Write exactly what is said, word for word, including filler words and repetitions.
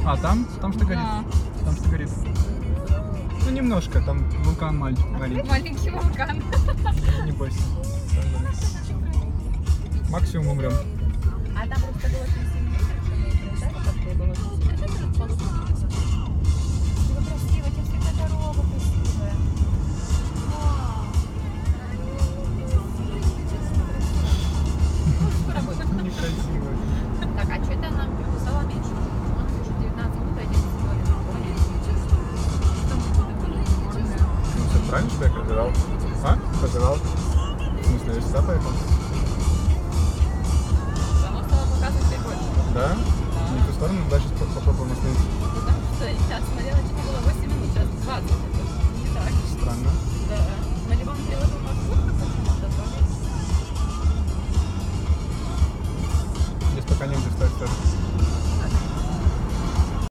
А, там? Там что горит? Да. Там что горит? Ну, немножко, там вулкан маль- маленький. Маленький вулкан. Не бойся. Максимум умрем. А там просто было очень сильно. Да, как было очень сильно. Это же полукруг. Красиво, тебе всегда дорога красивая. Некрасиво. Так, а что это нам писала меньше? Он уже девятнадцать минут, одиннадцать Ну, все правильно, что я прозевал? А? Прозевал? В смысле, я сюда поехал? Оно стало показывать чуть больше. Да? Не в ту сторону, дальше